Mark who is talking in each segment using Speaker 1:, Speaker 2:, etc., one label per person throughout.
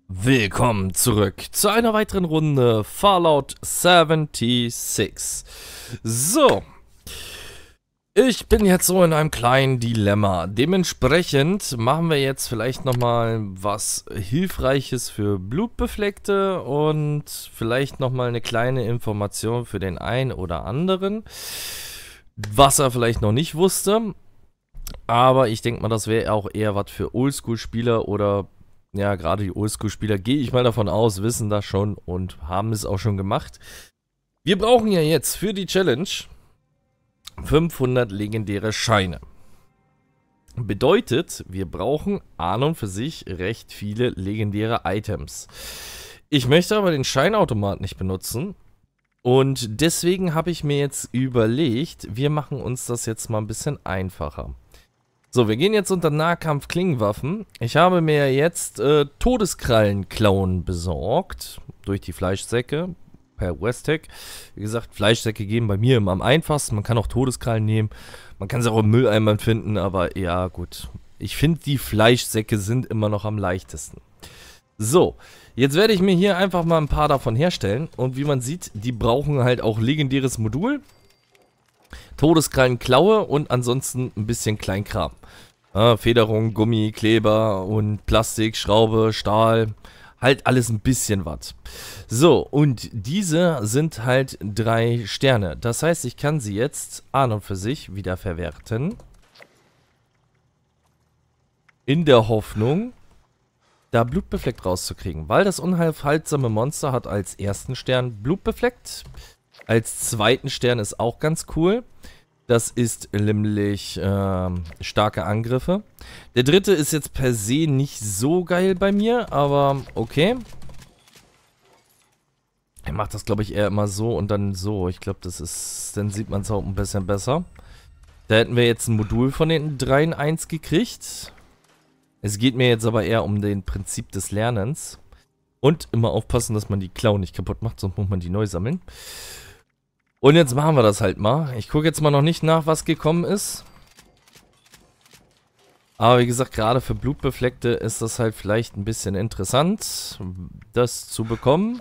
Speaker 1: Willkommen zurück zu einer weiteren Runde Fallout 76. So, ich bin jetzt so in einem kleinen Dilemma. Dementsprechend machen wir jetzt vielleicht nochmal was Hilfreiches für Blutbefleckte und vielleicht nochmal eine kleine Information für den einen oder anderen, was er vielleicht noch nicht wusste. Aber ich denke mal, das wäre auch eher was für Oldschool-Spieler oder ja, gerade die Oldschool-Spieler, gehe ich mal davon aus, wissen das schon und haben es auch schon gemacht. Wir brauchen ja jetzt für die Challenge 500 legendäre Scheine. Bedeutet, wir brauchen an und für sich recht viele legendäre Items. Ich möchte aber den Scheinautomat nicht benutzen. Und deswegen habe ich mir jetzt überlegt, wir machen uns das jetzt mal ein bisschen einfacher. So, wir gehen jetzt unter Nahkampf-Klingenwaffen. Ich habe mir jetzt Todeskrallen-Klauen besorgt. Durch die Fleischsäcke per Westec. Wie gesagt, Fleischsäcke gehen bei mir immer am einfachsten. Man kann auch Todeskrallen nehmen. Man kann sie auch im Mülleimer finden, aber ja, gut. Ich finde, die Fleischsäcke sind immer noch am leichtesten. So, jetzt werde ich mir hier einfach mal ein paar davon herstellen. Und wie man sieht, die brauchen halt auch legendäres Modul. Todeskrallenklaue und ansonsten ein bisschen Kleinkram. Federung, Gummi, Kleber und Plastik, Schraube, Stahl. Halt alles ein bisschen was. So, und diese sind halt 3 Sterne. Das heißt, ich kann sie jetzt an und für sich wieder verwerten. In der Hoffnung, da blutbefleckt rauszukriegen. Weil das unaufhaltsame Monster hat als ersten Stern blutbefleckt. Als zweiten Stern ist auch ganz cool. Das ist nämlich starke Angriffe. Der dritte ist jetzt per se nicht so geil bei mir, aber okay. Er macht das, glaube ich, eher immer so und dann so. Ich glaube, das ist, dann sieht man es auch ein bisschen besser. Da hätten wir jetzt ein Modul von den 3 in 1 gekriegt. Es geht mir jetzt aber eher um den Prinzip des Lernens. Und immer aufpassen, dass man die Klauen nicht kaputt macht, sonst muss man die neu sammeln. Und jetzt machen wir das halt mal. Ich gucke jetzt mal noch nicht nach, was gekommen ist. Aber wie gesagt, gerade für Blutbefleckte ist das halt vielleicht ein bisschen interessant, das zu bekommen.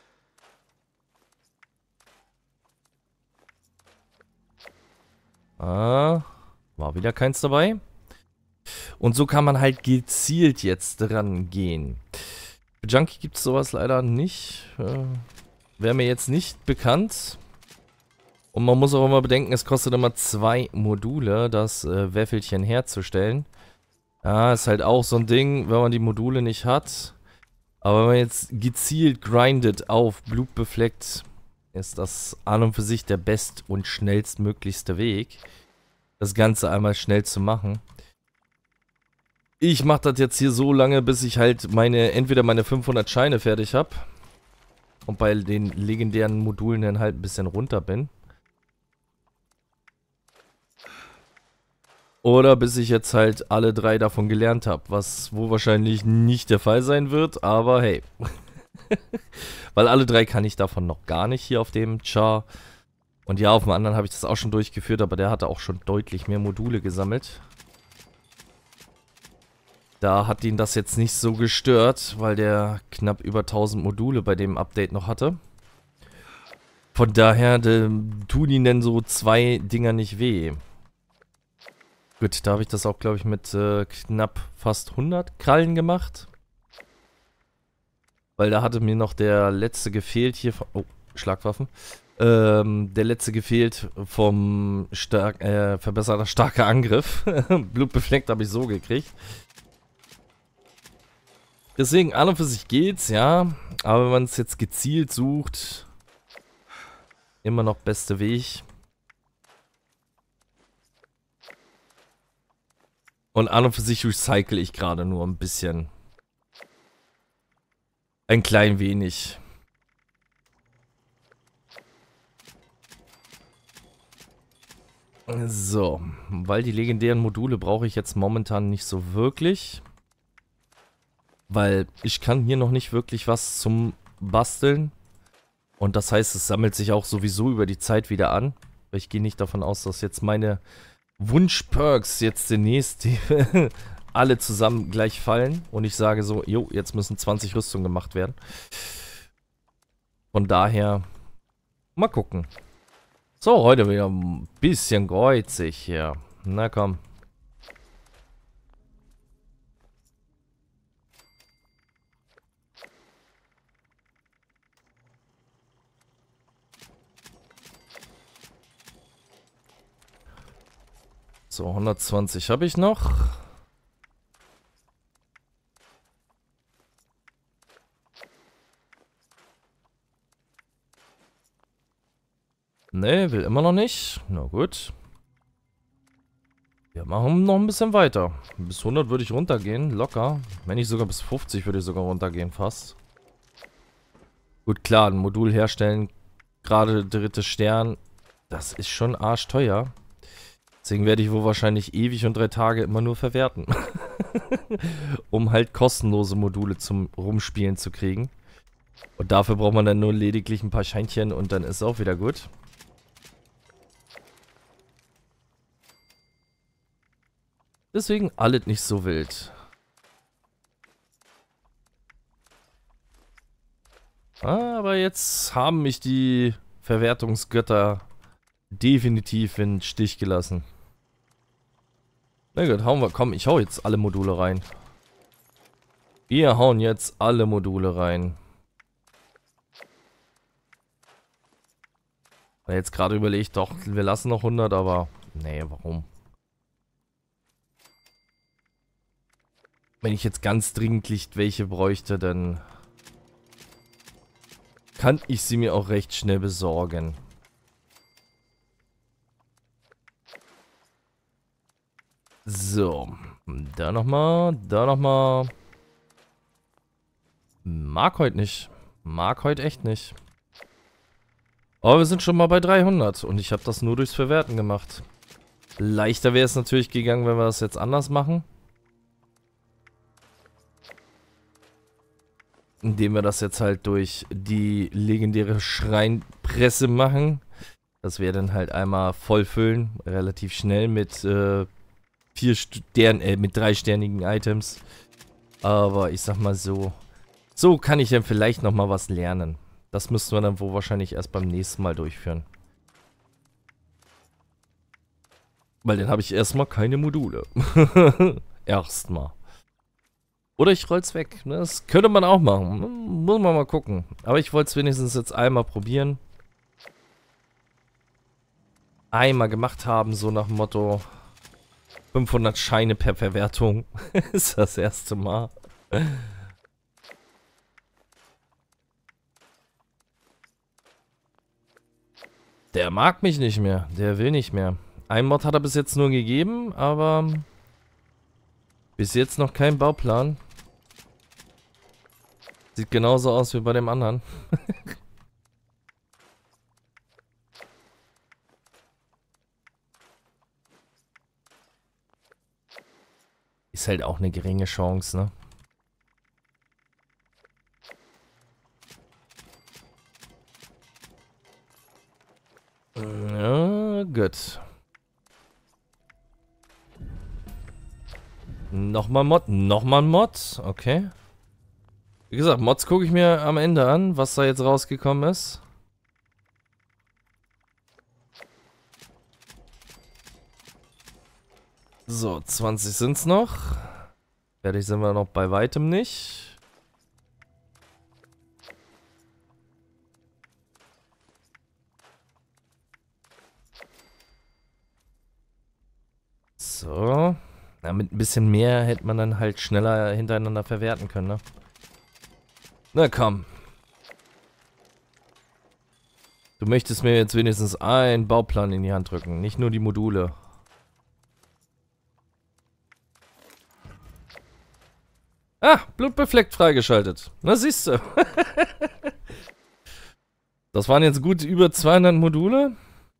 Speaker 1: War wieder keins dabei. Und so kann man halt gezielt jetzt dran gehen. Für Junkie gibt es sowas leider nicht. Wäre mir jetzt nicht bekannt. Und man muss auch immer bedenken, es kostet immer 2 Module, das Wäffelchen herzustellen. Ja, ist halt auch so ein Ding, wenn man die Module nicht hat. Aber wenn man jetzt gezielt grindet auf blutbefleckt, ist das an und für sich der best- und schnellstmöglichste Weg, das Ganze einmal schnell zu machen. Ich mache das jetzt hier so lange, bis ich halt entweder meine 500 Scheine fertig habe und bei den legendären Modulen dann halt ein bisschen runter bin. Oder bis ich jetzt halt alle 3 davon gelernt habe, was wohl wahrscheinlich nicht der Fall sein wird, aber hey. Weil alle 3 kann ich davon noch gar nicht hier auf dem Char. Und ja, auf dem anderen habe ich das auch schon durchgeführt, aber der hatte auch schon deutlich mehr Module gesammelt. Da hat ihn das jetzt nicht so gestört, weil der knapp über 1000 Module bei dem Update noch hatte. Von daher tun ihn denn so 2 Dinger nicht weh. Gut, da habe ich das auch, glaube ich, mit knapp fast 100 Krallen gemacht. Weil da hatte mir noch der letzte gefehlt hier. Oh, Schlagwaffen. Der letzte gefehlt vom verbesserter starker Angriff. Blutbefleckt habe ich so gekriegt. Deswegen, an und für sich geht's, ja. Aber wenn man es jetzt gezielt sucht, immer noch beste Weg. Und an und für sich recycle ich gerade nur ein bisschen. Ein klein wenig. So, weil die legendären Module brauche ich jetzt momentan nicht so wirklich. Weil ich kann hier noch nicht wirklich was zum Basteln. Und das heißt, es sammelt sich auch sowieso über die Zeit wieder an. Ich gehe nicht davon aus, dass jetzt meine Wunsch-Perks jetzt demnächst alle zusammen gleich fallen und ich sage so, jo, jetzt müssen 20 Rüstungen gemacht werden. Von daher, mal gucken. So, heute wieder ein bisschen geizig hier. Na komm. So, 120 habe ich noch. Ne, will immer noch nicht. Na gut. Wir machen noch ein bisschen weiter. Bis 100 würde ich runtergehen, locker. Wenn nicht sogar bis 50 würde ich sogar runtergehen, fast. Gut, klar, ein Modul herstellen, gerade drittes Stern, das ist schon arschteuer. Deswegen werde ich wohl wahrscheinlich ewig und 3 Tage immer nur verwerten. Um halt kostenlose Module zum Rumspielen zu kriegen. Und dafür braucht man dann nur lediglich ein paar Scheinchen und dann ist es auch wieder gut. Deswegen alles nicht so wild. Aber jetzt haben mich die Verwertungsgötter definitiv in den Stich gelassen. Na gut, hauen wir. Komm, ich hau jetzt alle Module rein. Wir hauen jetzt alle Module rein. Jetzt gerade überlegt, doch, wir lassen noch 100, aber nee, warum? Wenn ich jetzt ganz dringend welche bräuchte, dann kann ich sie mir auch recht schnell besorgen. So, da nochmal, da nochmal. Mag heute nicht. Mag heute echt nicht. Aber wir sind schon mal bei 300 und ich habe das nur durchs Verwerten gemacht. Leichter wäre es natürlich gegangen, wenn wir das jetzt anders machen. Indem wir das jetzt halt durch die legendäre Schreinpresse machen. Das wäre dann halt einmal vollfüllen, relativ schnell mit mit 3-sternigen Items. Aber ich sag mal so, so kann ich dann vielleicht nochmal was lernen. Das müssten wir dann wohl wahrscheinlich erst beim nächsten Mal durchführen. Weil dann habe ich erstmal keine Module. Erstmal. Oder ich roll's weg. Ne? Das könnte man auch machen. Muss man mal gucken. Aber ich wollte es wenigstens jetzt einmal probieren. Einmal gemacht haben, so nach dem Motto 500 Scheine per Verwertung. Ist das erste Mal. Der mag mich nicht mehr. Der will nicht mehr. Ein Mod hat er bis jetzt nur gegeben, aber bis jetzt noch kein Bauplan. Sieht genauso aus wie bei dem anderen. Ist halt auch eine geringe Chance, ne? Ja, gut. Nochmal ein Mod, okay. Wie gesagt, Mods gucke ich mir am Ende an, was da jetzt rausgekommen ist. So, 20 sind's noch. Fertig sind wir noch bei weitem nicht. So. Ja, mit ein bisschen mehr hätte man dann halt schneller hintereinander verwerten können, ne? Na komm. Du möchtest mir jetzt wenigstens einen Bauplan in die Hand drücken, nicht nur die Module. Ah, blutbefleckt freigeschaltet. Na siehst du. Das waren jetzt gut über 200 Module.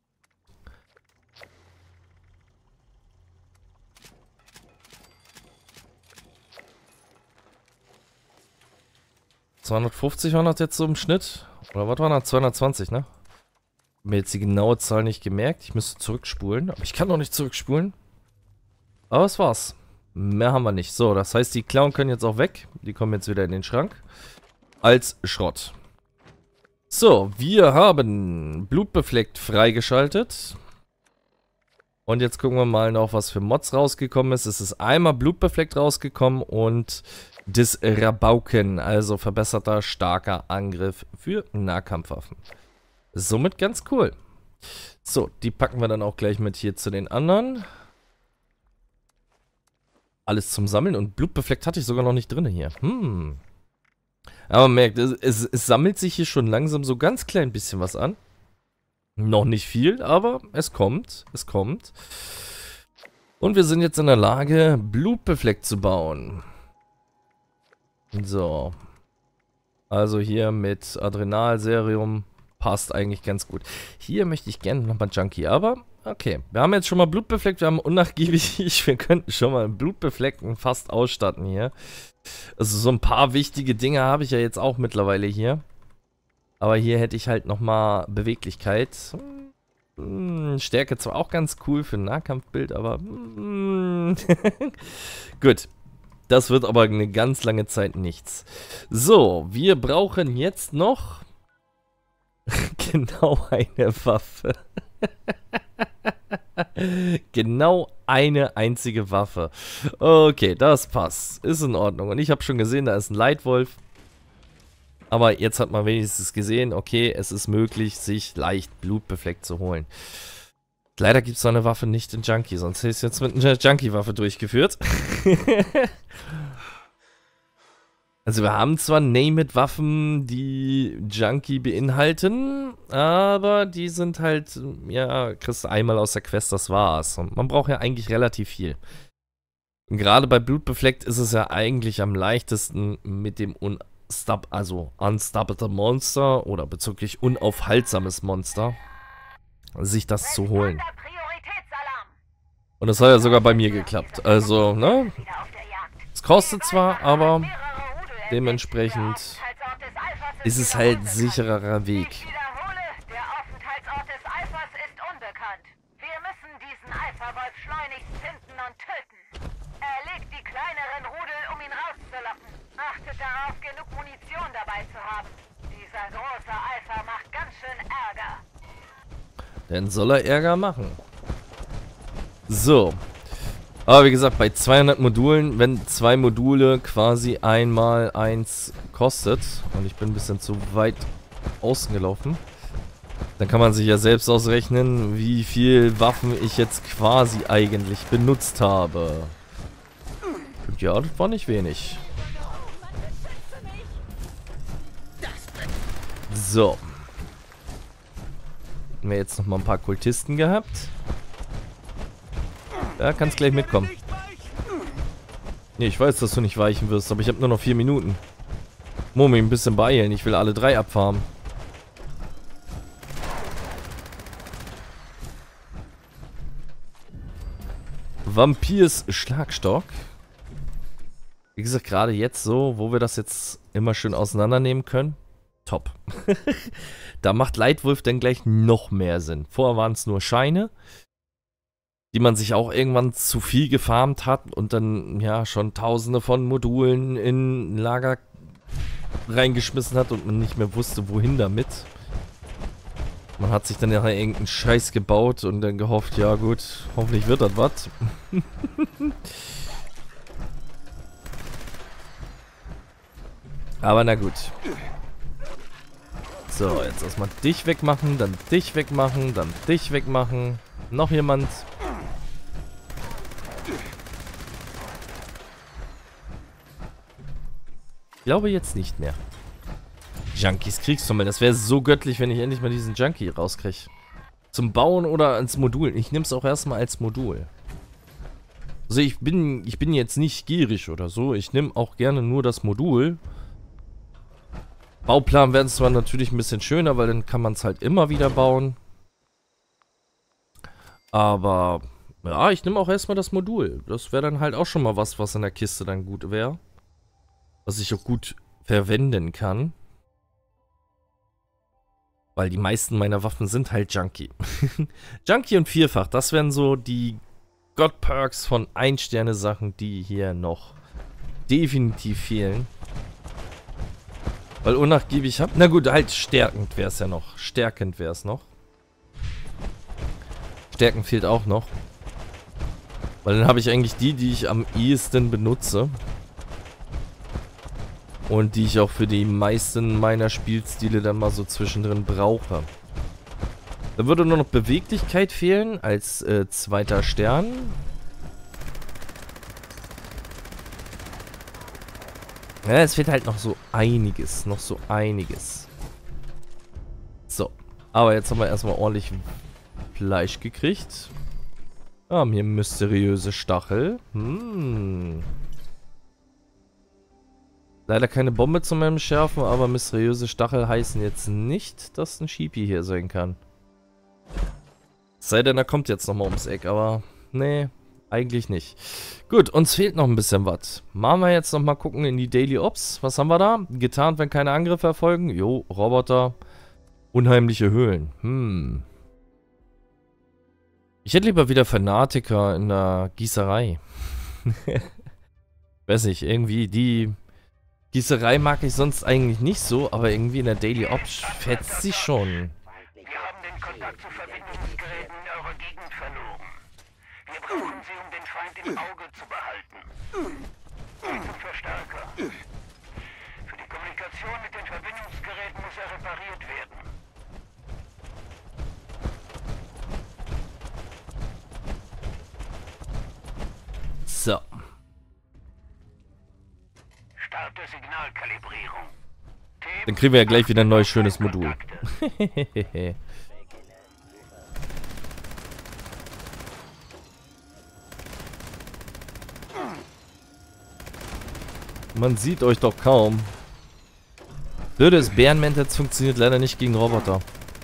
Speaker 1: ...250 waren das jetzt so im Schnitt. Oder was waren das? 220, ne? Mir jetzt die genaue Zahl nicht gemerkt. Ich müsste zurückspulen. Aber ich kann doch nicht zurückspulen. Aber es war's. Mehr haben wir nicht. So, das heißt, die Klauen können jetzt auch weg. Die kommen jetzt wieder in den Schrank. Als Schrott. So, wir haben blutbefleckt freigeschaltet. Und jetzt gucken wir mal noch, was für Mods rausgekommen ist. Es ist einmal blutbefleckt rausgekommen und das Rabauken, also verbesserter, starker Angriff für Nahkampfwaffen. Somit ganz cool. So, die packen wir dann auch gleich mit hier zu den anderen. Alles zum Sammeln und blutbefleckt hatte ich sogar noch nicht drin hier. Aber man merkt, es sammelt sich hier schon langsam so ganz klein bisschen was an. Noch nicht viel, aber es kommt. Es kommt. Und wir sind jetzt in der Lage, blutbefleckt zu bauen. So. Also hier mit Adrenalserum passt eigentlich ganz gut. Hier möchte ich gerne nochmal Junkie, aber okay. Wir haben jetzt schon mal blutbefleckt, wir haben unnachgiebig, wir könnten schon mal blutbefleckten fast ausstatten hier. Also so ein paar wichtige Dinge habe ich ja jetzt auch mittlerweile hier. Aber hier hätte ich halt nochmal Beweglichkeit. Stärke zwar auch ganz cool für ein Nahkampfbild, aber gut. Das wird aber eine ganz lange Zeit nichts. So, wir brauchen jetzt noch genau eine Waffe. Genau eine einzige Waffe. Okay, das passt. Ist in Ordnung. Und ich habe schon gesehen, da ist ein Leitwolf. Aber jetzt hat man wenigstens gesehen, okay, es ist möglich, sich leicht blutbefleckt zu holen. Leider gibt es so eine Waffe nicht in Junkie, sonst hätte ich es jetzt mit einer Junkie-Waffe durchgeführt. Also wir haben zwar Name-It-Waffen, die Junkie beinhalten, aber die sind halt, ja, kriegst du einmal aus der Quest, das war's. Und man braucht ja eigentlich relativ viel. Und gerade bei blutbefleckt ist es ja eigentlich am leichtesten mit dem Unstoppable Monster oder bezüglich unaufhaltsames Monster, sich das zu holen. Und das hat ja sogar bei mir geklappt. Also, ne? Es kostet zwar, aber dementsprechend ist es halt sicherer Weg.
Speaker 2: Der Aufenthaltsort des Alphas ist unbekannt. Wir müssen diesen Alpha-Wolf schleunigst finden und töten. Erlegt die kleineren Rudel, um ihn rauszulocken. Achtet darauf, genug Munition dabei zu haben. Dieser große Alpha macht ganz schön Ärger.
Speaker 1: Dann soll er Ärger machen. So. Aber wie gesagt, bei 200 Modulen, wenn 2 Module quasi einmal 1 kostet, und ich bin ein bisschen zu weit außen gelaufen, dann kann man sich ja selbst ausrechnen, wie viel Waffen ich jetzt quasi eigentlich benutzt habe. Und ja, das war nicht wenig. So. Haben wir jetzt noch mal ein paar Kultisten gehabt. Ja, kannst gleich mitkommen. Nee, ich weiß, dass du nicht weichen wirst, aber ich habe nur noch 4 Minuten. Muss mich ein bisschen beeilen, ich will alle 3 abfarmen. Vampirs Schlagstock. Wie gesagt, gerade jetzt so, wo wir das jetzt immer schön auseinandernehmen können. Top. Da macht Leitwolf dann gleich noch mehr Sinn. Vorher waren es nur Scheine, die man sich auch irgendwann zu viel gefarmt hat und dann ja schon tausende von Modulen in Lager reingeschmissen hat und man nicht mehr wusste, wohin damit. Man hat sich dann nachher irgendeinen Scheiß gebaut und dann gehofft, ja gut, hoffentlich wird das was. Aber na gut. So, jetzt erstmal dich wegmachen, dann dich wegmachen, dann dich wegmachen. Noch jemand. Ich glaube jetzt nicht mehr. Junkies Kriegstrommel. Das wäre so göttlich, wenn ich endlich mal diesen Junkie rauskriege. Zum Bauen oder als Modul. Ich nehme es auch erstmal als Modul. Also ich bin jetzt nicht gierig oder so. Ich nehme auch gerne nur das Modul. Bauplan werden zwar natürlich ein bisschen schöner, weil dann kann man es halt immer wieder bauen. Aber ja, ich nehme auch erstmal das Modul. Das wäre dann halt auch schon mal was in der Kiste dann gut wäre. Was ich auch gut verwenden kann. Weil die meisten meiner Waffen sind halt Junkie. Junkie und Vierfach, das wären so die God-Perks von 1-Sterne-Sachen, die hier noch definitiv fehlen. Weil unnachgiebig hab... Na gut, halt stärkend wäre es ja noch. Stärkend wäre es noch. Stärken fehlt auch noch. Weil dann habe ich eigentlich die ich am ehesten benutze. Und die ich auch für die meisten meiner Spielstile dann mal so zwischendrin brauche. Dann würde nur noch Beweglichkeit fehlen als 2. Stern. Ja, es fehlt halt noch so einiges. So. Aber jetzt haben wir erstmal ordentlich Fleisch gekriegt. Wir haben hier mysteriöse Stachel. Leider keine Bombe zu meinem Schärfen, aber mysteriöse Stachel heißen jetzt nicht, dass ein Sheepy hier sein kann. Sei denn, er kommt jetzt nochmal ums Eck, aber nee, eigentlich nicht. Gut, uns fehlt noch ein bisschen was. Machen wir jetzt nochmal gucken in die Daily Ops. Was haben wir da? Getarnt, wenn keine Angriffe erfolgen. Jo, Roboter. Unheimliche Höhlen. Ich hätte lieber wieder Fanatiker in der Gießerei. Weiß nicht, irgendwie die Gießerei mag ich sonst eigentlich nicht so, aber irgendwie in der Daily Ops fetzt sie schon.
Speaker 3: Wir haben den Kontakt zu Verbindungsgeräten in eurer Gegend verloren. Wir brauchen sie, um den Feind im Auge zu behalten. Geht zum Verstärker. Für die Kommunikation mit den Verbindungsgeräten muss er repariert werden.
Speaker 1: So.
Speaker 3: Starte Signalkalibrierung.
Speaker 1: Dann kriegen wir ja gleich wieder ein neues schönes Modul. Man sieht euch doch kaum. Blöde ist, Bärenmentetz funktioniert leider nicht gegen Roboter.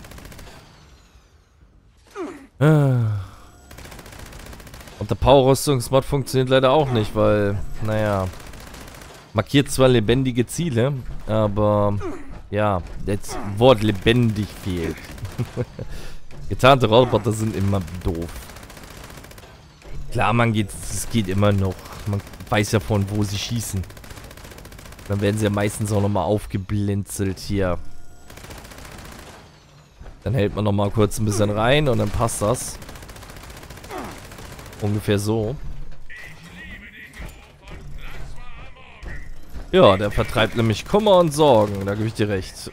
Speaker 1: Und der Power-Rüstungsmod funktioniert leider auch nicht, weil, naja, markiert zwar lebendige Ziele, aber, ja, das Wort lebendig fehlt. Getarnte Roboter sind immer doof. Klar, es geht immer noch. Man weiß ja von wo sie schießen. Dann werden sie ja meistens auch nochmal aufgeblinzelt hier. Dann hält man nochmal kurz ein bisschen rein und dann passt das. Ungefähr so. Ja, der vertreibt nämlich Kummer und Sorgen. Da gebe ich dir recht.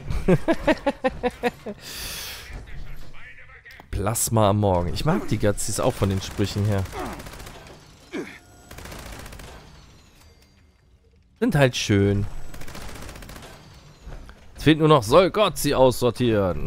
Speaker 1: Plasma am Morgen. Ich mag die Gazis auch von den Sprüchen her. Sind halt schön. Es fehlt nur noch, soll Gott sie aussortieren.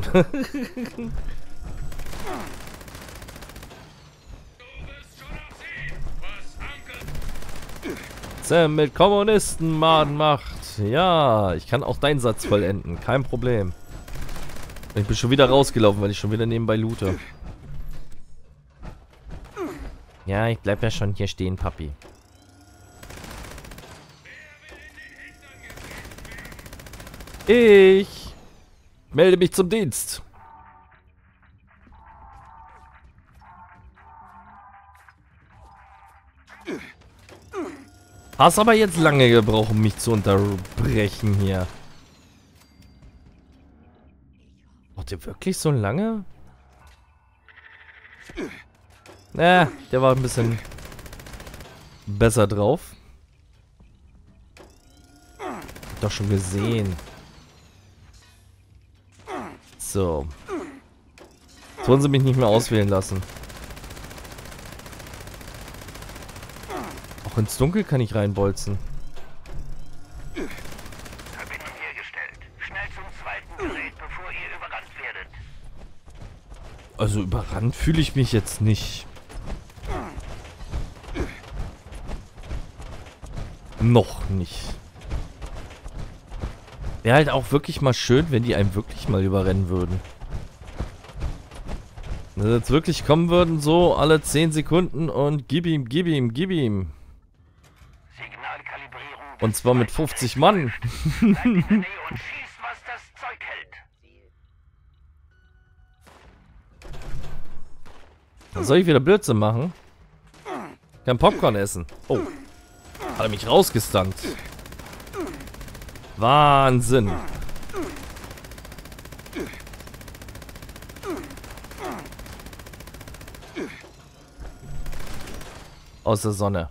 Speaker 1: Sam mit Kommunisten Maden macht. Ja, ich kann auch deinen Satz vollenden. Kein Problem. Ich bin schon wieder rausgelaufen, weil ich schon wieder nebenbei loote. Ja, ich bleib ja schon hier stehen, Papi. Ich melde mich zum Dienst. Hast aber jetzt lange gebraucht, um mich zu unterbrechen hier. Braucht ihr wirklich so lange? Der war ein bisschen besser drauf. Hab doch schon gesehen. So. Jetzt wollen sie mich nicht mehr auswählen lassen. Auch ins Dunkel kann ich reinbolzen.
Speaker 3: Verbindung hergestellt. Schnell zum zweiten Gerät, bevor ihr überrannt werdet.
Speaker 1: Also überrannt fühle ich mich jetzt nicht. Noch nicht. Wäre halt auch wirklich mal schön, wenn die einem wirklich mal überrennen würden. Wenn sie jetzt wirklich kommen würden, so alle 10 Sekunden und gib ihm, gib ihm, gib ihm.
Speaker 3: Signalkalibrierung.
Speaker 1: Und zwar mit 50 Mann.
Speaker 3: Bleib in der Nähe und schieß, was das Zeug hält.
Speaker 1: Soll ich wieder Blödsinn machen? Kein Popcorn essen. Oh. Hat er mich rausgestunt. Wahnsinn. Aus der Sonne.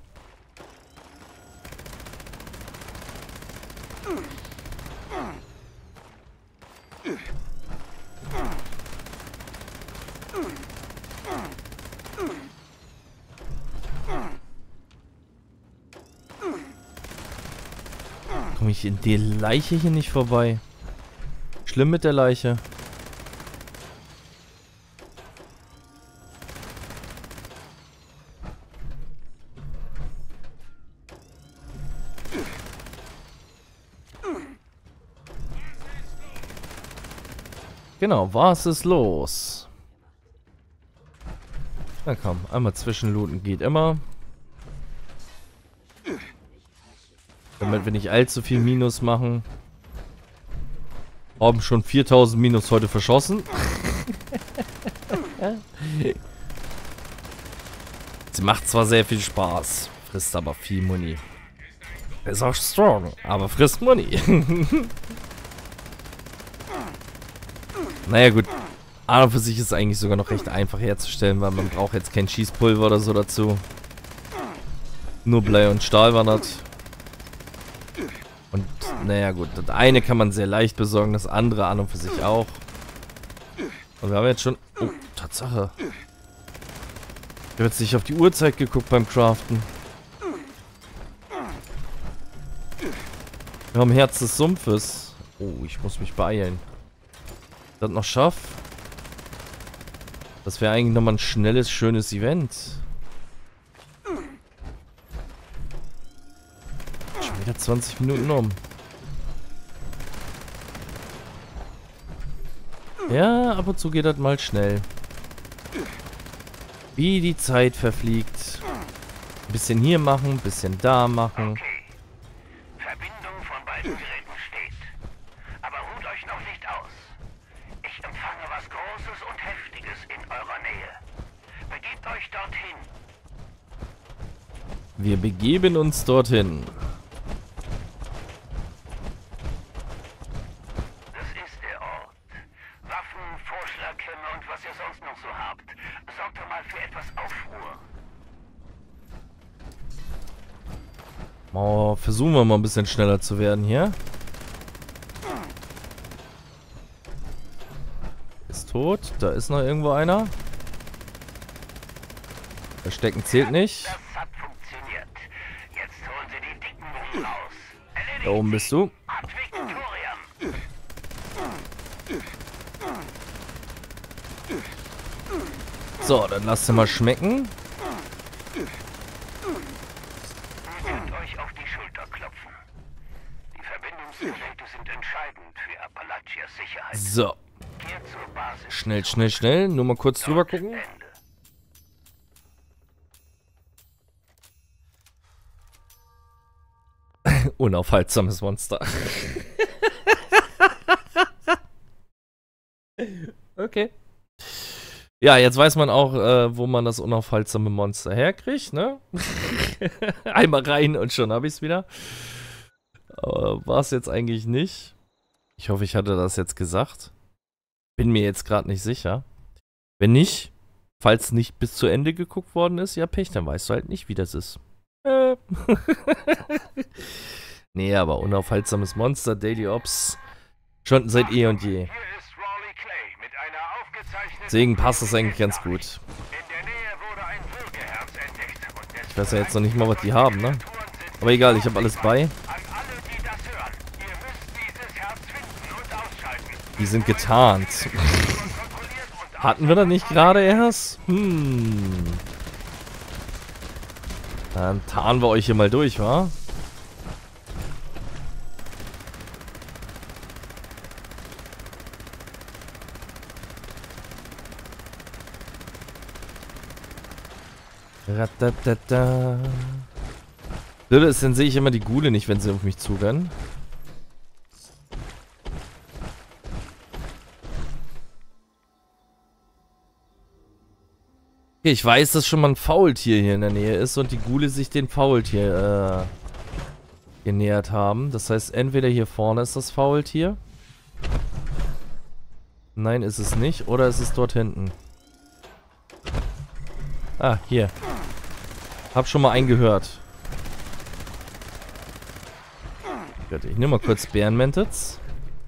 Speaker 1: Komme ich in die Leiche hier nicht vorbei? Schlimm mit der Leiche. Genau, was ist los? Na komm, einmal zwischenlooten geht immer. Damit wir nicht allzu viel Minus machen. Haben schon 4000 Minus heute verschossen. Sie macht zwar sehr viel Spaß, frisst aber viel Muni. Ist auch strong, aber frisst Muni. Naja gut, an und für sich ist es eigentlich sogar noch recht einfach herzustellen, weil man braucht jetzt kein Schießpulver oder so dazu. Nur Blei und Stahl wandert. Und naja gut, das eine kann man sehr leicht besorgen, das andere an und für sich auch. Und wir haben jetzt schon... Oh, Tatsache. Ich habe jetzt nicht auf die Uhrzeit geguckt beim Craften. Wir haben Herz des Sumpfes. Oh, ich muss mich beeilen. Das noch schaff. Das wäre eigentlich nochmal ein schnelles, schönes Event. Schon wieder 20 Minuten um. Ja, ab und zu geht das mal schnell. Wie die Zeit verfliegt. Ein bisschen hier machen, ein bisschen da machen.
Speaker 3: Okay. Verbindung von beiden Geräten steht. Aber ruht euch noch nicht aus. Ich empfange was Großes und Heftiges in eurer Nähe. Begebt euch dorthin.
Speaker 1: Wir begeben uns dorthin.
Speaker 3: Das ist der Ort. Waffen, Vorschlagkämme und was ihr sonst noch so habt. Sorgt doch mal für etwas Aufruhr.
Speaker 1: Oh, versuchen wir mal ein bisschen schneller zu werden hier. Ist tot. Da ist noch irgendwo einer. Verstecken zählt nicht.
Speaker 3: Das hat funktioniert. Jetzt holen sie die dicken Wunden raus. Erledigt.
Speaker 1: Da oben bist du.
Speaker 3: Ad Victoriam.
Speaker 1: So, dann lasst ihr mal schmecken.
Speaker 3: Ihr könnt euch auf die Schulter klopfen. Die Verbindungsgeräte sind entscheidend für Appalachias Sicherheit.
Speaker 1: So.
Speaker 3: Kehrt zur Basis.
Speaker 1: Schnell, schnell, schnell. Nur mal kurz drüber gucken.
Speaker 3: Ende.
Speaker 1: Unaufhaltsames Monster. Okay. Ja, jetzt weiß man auch, wo man das unaufhaltsame Monster herkriegt, ne? Einmal rein und schon habe ich es wieder. War es jetzt eigentlich nicht. Ich hoffe, ich hatte das jetzt gesagt. Bin mir jetzt gerade nicht sicher. Wenn nicht, falls nicht bis zu Ende geguckt worden ist, ja Pech, dann weißt du halt nicht, wie das ist. Nee, aber unaufhaltsames Monster, Daily Ops, schon seit eh und je.
Speaker 3: Hier ist Rawley Clay mit einer aufgezeichneten...
Speaker 1: Deswegen passt das eigentlich ganz gut.
Speaker 3: In der Nähe wurde ein Würgeherz entdeckt und
Speaker 1: Ich weiß ja jetzt noch nicht mal, was die haben, ne? Aber egal, ich habe alles bei.
Speaker 3: An alle, die das hören, ihr müsst dieses Herz finden und ausschalten.
Speaker 1: Die sind getarnt. Hatten wir das nicht gerade erst? Dann tarnen wir euch hier mal durch, wa? Ratatata. Blöde ist, dann sehe ich immer die Ghule nicht, wenn sie auf mich zurennen. Okay, ich weiß, dass schon mal ein Faultier hier in der Nähe ist und die Ghule sich den Faultier genähert haben. Das heißt, entweder hier vorne ist das Faultier. Nein, ist es nicht. Oder ist es dort hinten? Ah, hier. Hab schon mal einen gehört. Gut, ich nehme mal kurz Bärenmentets.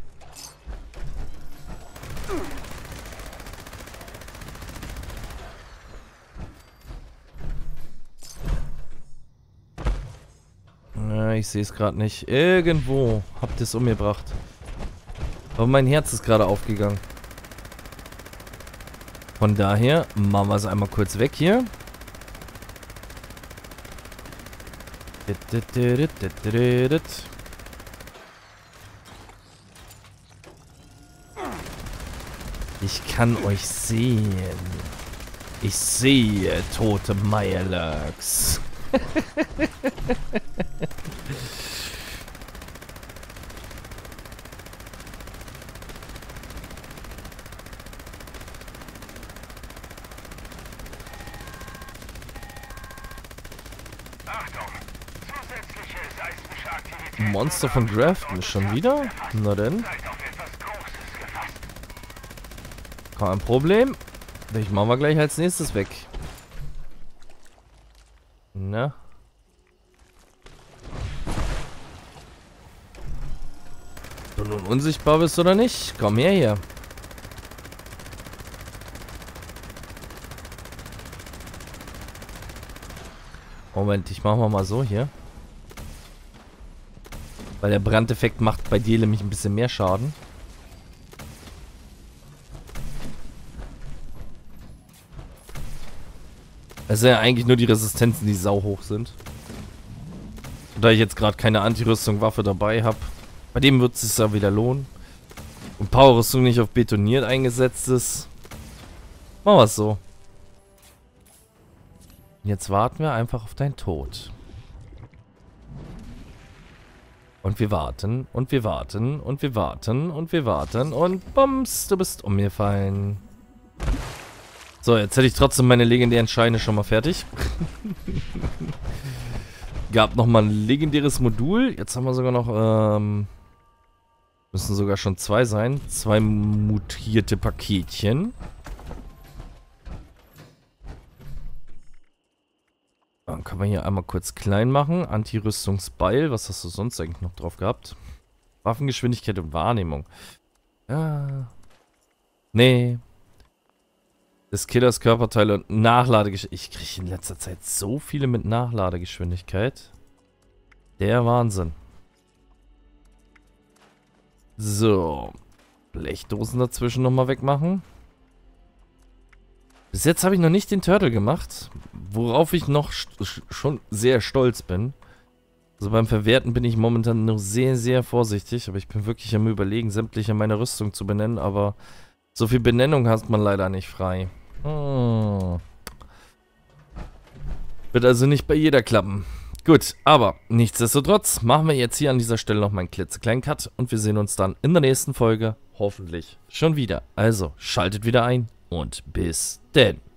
Speaker 1: Ja, ich sehe es gerade nicht. Irgendwo habt ihr es umgebracht. Aber mein Herz ist gerade aufgegangen. Von daher machen wir es einmal kurz weg hier. Ich kann euch sehen. Ich sehe tote Mirelurks. Monster von Grafton schon wieder? Na denn. Kein Problem. Ich machen wir gleich als nächstes weg. Na. Du nun unsichtbar bist oder nicht? Komm her hier. Moment, ich mache mal so hier. Weil der Brandeffekt macht bei dir nämlich ein bisschen mehr Schaden. Es sind ja eigentlich nur die Resistenzen, die sauhoch sind. Und da ich jetzt gerade keine Anti-Rüstung-Waffe dabei habe, bei dem wird es sich ja wieder lohnen. Und Power-Rüstung nicht auf betoniert eingesetzt ist. Machen wir es so. Jetzt warten wir einfach auf deinen Tod. Und wir warten, und wir warten, und wir warten, und wir warten, und bums, du bist umgefallen. So, jetzt hätte ich trotzdem meine legendären Scheine schon mal fertig. Gab nochmal ein legendäres Modul. Jetzt haben wir sogar noch, müssen sogar schon 2 sein. 2 mutierte Paketchen. Dann kann man hier einmal kurz klein machen. Anti-Rüstungsbeil. Was hast du sonst eigentlich noch drauf gehabt? Waffengeschwindigkeit und Wahrnehmung. Ja. Nee. Des Killers Körperteile und Nachladegeschwindigkeit. Ich kriege in letzter Zeit so viele mit Nachladegeschwindigkeit. Der Wahnsinn. So. Blechdosen dazwischen nochmal wegmachen. Bis jetzt habe ich noch nicht den Turtle gemacht. Worauf ich noch schon sehr stolz bin. Also beim Verwerten bin ich momentan nur sehr, sehr vorsichtig. Aber ich bin wirklich am Überlegen, sämtliche meiner Rüstung zu benennen. Aber so viel Benennung hat man leider nicht frei. Wird also nicht bei jeder klappen. Gut, aber nichtsdestotrotz machen wir jetzt hier an dieser Stelle noch mal einen klitzekleinen Cut. Und wir sehen uns dann in der nächsten Folge hoffentlich schon wieder. Also schaltet wieder ein und bis denn.